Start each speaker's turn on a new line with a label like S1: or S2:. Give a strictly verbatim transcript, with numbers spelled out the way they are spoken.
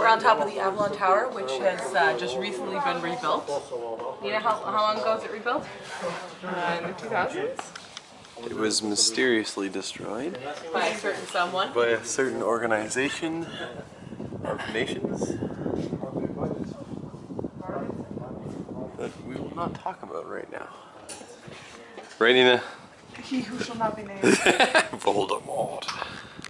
S1: we're on top of the Avala Tower, which has uh, just recently been rebuilt. You know how, how long ago was it rebuilt?
S2: Uh, in the two thousands?
S3: It was mysteriously destroyed
S1: By a certain someone.
S3: by a certain organization of nations that we will not talk about right now. Right, Nina?
S2: He who shall not be named.
S3: Voldemort.